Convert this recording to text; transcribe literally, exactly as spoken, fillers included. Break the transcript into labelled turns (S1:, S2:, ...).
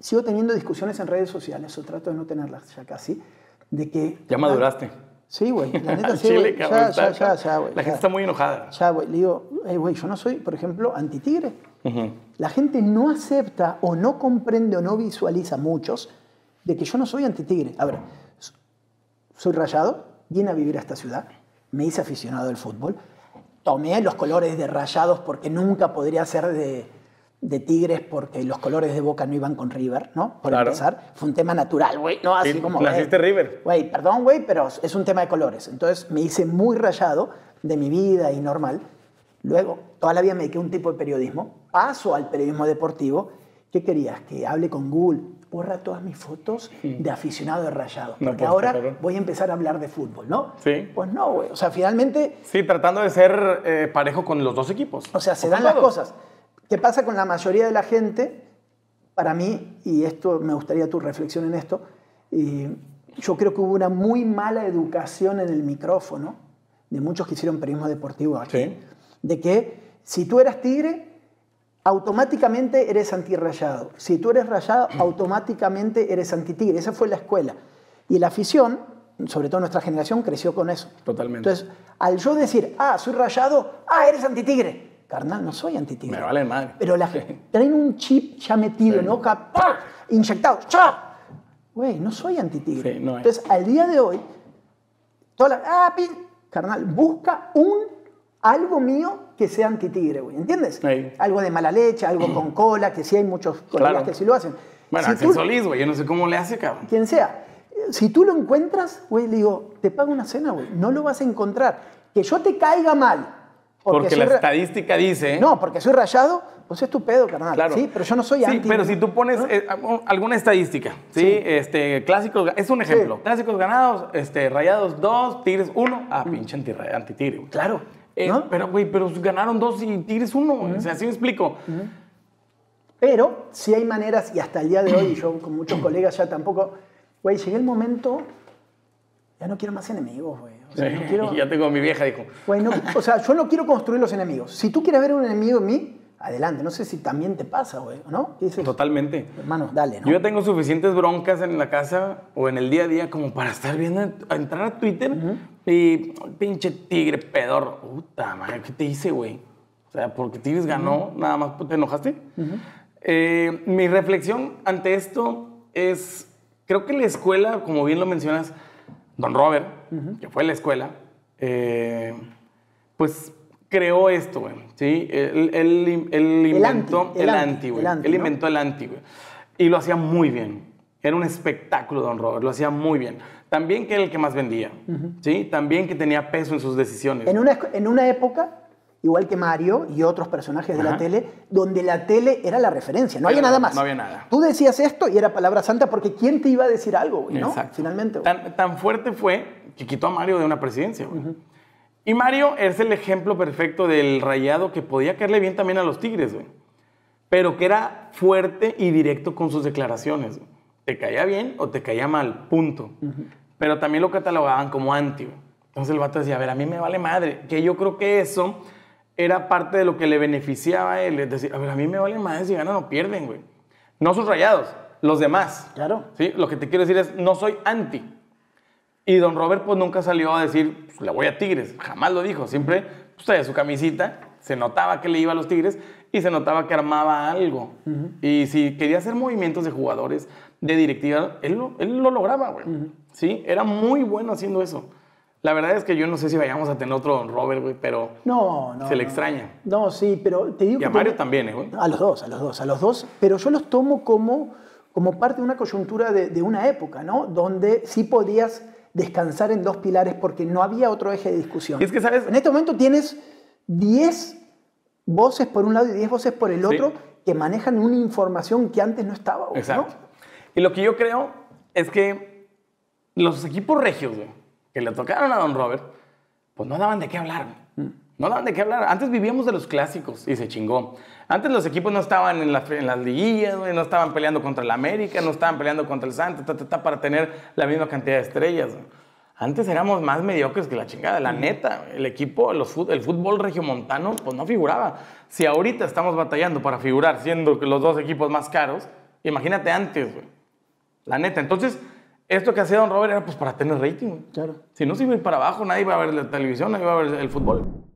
S1: sigo teniendo discusiones en redes sociales, o trato de no tenerlas ya casi, de que...
S2: Ya maduraste.
S1: Sí, güey, la neta sí,
S2: Chile,
S1: güey.
S2: cabrón,
S1: Ya,
S2: está-
S1: ya, ya, ya, güey.
S2: La gente
S1: ya.
S2: está muy enojada.
S1: Ya, güey, le digo, hey, güey, yo no soy, por ejemplo, anti-tigre.
S2: Ujú.
S1: La gente no acepta o no comprende o no visualiza, muchos, de que yo no soy anti-tigre. A ver, soy rayado, vine a vivir a esta ciudad, me hice aficionado al fútbol, tomé los colores de Rayados porque nunca podría ser de, de Tigres porque los colores de Boca no iban con River, ¿no? Por
S2: Claro.
S1: empezar, fue un tema natural, güey, no así
S2: Sí,
S1: como...
S2: naciste
S1: güey,
S2: River.
S1: Güey, perdón, güey, pero es un tema de colores. Entonces me hice muy rayado de mi vida y normal. Luego, toda la vida me dediqué a un tipo de periodismo, paso al periodismo deportivo. ¿Qué querías? Que hable con Google. Borra todas mis fotos de aficionado de Rayados.
S2: No,
S1: Porque
S2: pues,
S1: ahora
S2: cabrón.
S1: voy a empezar a hablar de fútbol, ¿no?
S2: Sí.
S1: Pues no, güey. O sea, finalmente,
S2: Sí, tratando de ser eh, parejo con los dos equipos.
S1: o sea, se
S2: O
S1: dan
S2: con
S1: las
S2: todos.
S1: cosas. ¿Qué pasa con la mayoría de la gente? Para mí, y esto me gustaría tu reflexión en esto, y yo creo que hubo una muy mala educación en el micrófono de muchos que hicieron periodismo deportivo aquí.
S2: Sí.
S1: De que si tú eras tigre, automáticamente eres antirrayado. Si tú eres rayado, automáticamente eres antitigre. Esa fue la escuela. Y la afición, sobre todo nuestra generación, creció con eso.
S2: Totalmente.
S1: Entonces, al yo decir, ah, soy rayado, ah, eres antitigre. Carnal, no soy antitigre.
S2: Me vale madre.
S1: Pero la, traen un chip ya metido,
S2: Sí.
S1: ¿no? Acá, ¡pah! Inyectado. ¡Cha! Güey, no soy antitigre.
S2: Sí, no es.
S1: Entonces, al día de hoy, toda la, ah, pin, carnal, busca un algo mío que sea antitigre, güey. ¿Entiendes?
S2: Sí.
S1: Algo de mala leche, algo con cola, que sí hay muchos colegas
S2: Claro.
S1: que sí lo hacen.
S2: Bueno,
S1: Si
S2: Axel
S1: tú-
S2: Solís, güey, yo no sé cómo le hace, cabrón.
S1: quien sea. Si tú lo encuentras, güey, le digo, te pago una cena, güey. No lo vas a encontrar. Que yo te caiga mal.
S2: Porque,
S1: soy
S2: la
S1: ra-
S2: estadística dice...
S1: No, porque soy rayado, pues es tu pedo, carnal.
S2: Claro.
S1: Sí, pero yo no soy
S2: Sí,
S1: anti.
S2: pero si tú pones
S1: ¿no?
S2: eh, alguna estadística, ¿sí?
S1: Sí.
S2: Este, clásicos, es un ejemplo.
S1: Sí.
S2: Clásicos ganados, este, rayados dos, tigres uno. Ah, pinche anti- anti-tigre, güey.
S1: Claro.
S2: Eh,
S1: ¿no?
S2: Pero, güey, pero ganaron dos y tigres uno, güey. O sea, ¿sí me explico?
S1: Pero sí hay maneras, y hasta el día de hoy, y yo con muchos colegas ya tampoco, güey, llegué el momento, ya no quiero más enemigos, güey. O sea, no quiero,
S2: Y ya tengo a mi vieja, dijo.
S1: güey, no- o sea, yo no quiero construir los enemigos. Si tú quieres ver un enemigo en mí, adelante. No sé si también te pasa, güey, ¿no? ¿Qué dices?
S2: Totalmente.
S1: Hermano, dale, ¿no?
S2: Yo ya tengo suficientes broncas en la casa o en el día a día como para estar viendo, a entrar a Twitter y pinche tigre pedor. Puta madre, ¿qué te hice, güey? O sea, porque Tigres ganó, nada más te enojaste. Eh, mi reflexión ante esto es, creo que la escuela, como bien lo mencionas, Don Robert, que fue la escuela, eh, pues creó esto, güey, ¿sí? Él, él- él inventó
S1: anti,
S2: el
S1: el
S2: anti,
S1: anti,
S2: güey.
S1: el anti,
S2: Él
S1: ¿no?
S2: inventó el anti, güey. Y lo hacía muy bien. Era un espectáculo, Don Robert, lo hacía muy bien. También que era el que más vendía, ¿sí? También que tenía peso en sus decisiones.
S1: En una, en una época, igual que Mario y otros personajes de la
S2: Ajá.
S1: tele, donde la tele era la referencia, no había
S2: Era-
S1: nada más.
S2: no había nada.
S1: Tú decías esto y era palabra santa porque ¿quién te iba a decir algo, güey, no?
S2: Exacto.
S1: Finalmente, güey.
S2: Tan, tan fuerte fue que quitó a Mario de una presidencia, güey. Y Mario es el ejemplo perfecto del rayado que podía caerle bien también a los Tigres, güey. Pero que era fuerte y directo con sus declaraciones, güey. Te caía bien o te caía mal, punto. Pero también lo catalogaban como anti, güey. Entonces el vato decía, a ver, a mí me vale madre. Que yo creo que eso era parte de lo que le beneficiaba a él. Es decir, a ver, a mí me vale madre si ganan o pierden, güey. No sus rayados, los demás.
S1: Claro.
S2: ¿Sí? Lo que te quiero decir es, no soy anti. Y don Robert pues nunca salió a decir, pues, le voy a Tigres. Jamás lo dijo. Siempre pues, traía su camisita, se notaba que le iba a los Tigres y se notaba que armaba algo. Y si quería hacer movimientos de jugadores, de directiva, él lo, él lo lograba, güey. ¿Sí? Era muy bueno haciendo eso. La verdad es que yo no sé si vayamos a tener otro don Robert, güey, pero
S1: No, no.
S2: se le
S1: no.
S2: extraña.
S1: No, sí, pero te digo
S2: Y
S1: que...
S2: a Mario
S1: tiene-
S2: también, ¿eh, güey?
S1: A los dos, a los dos, a los dos. Pero yo los tomo como, como parte de una coyuntura de, de una época, ¿no? Donde sí podías descansar en dos pilares porque no había otro eje de discusión.
S2: Y es que, ¿sabes?
S1: En este momento tienes diez voces por un lado y diez voces por el otro
S2: Sí.
S1: que manejan una información que antes no estaba, güey, ¿no?
S2: Exacto. Y lo que yo creo es que los equipos regios, güey, que le tocaron a don Robert, pues no daban de qué hablar, güey. No daban de qué hablar. Antes vivíamos de los clásicos y se chingó. Antes los equipos no estaban en, la- en las liguillas, güey, no estaban peleando contra el América, no estaban peleando contra el Santos, ta, ta, ta, para tener la misma cantidad de estrellas, güey. Antes éramos más mediocres que la chingada, la neta. El equipo, los fut- el fútbol regiomontano, pues no figuraba. Si ahorita estamos batallando para figurar, siendo que los dos equipos más caros, Imagínate antes, güey. La neta. Entonces, esto que hacía Don Robert era pues para tener rating, güey.
S1: Claro.
S2: Si no se iba a ir para abajo, nadie iba a ver la televisión, nadie iba a ver el fútbol.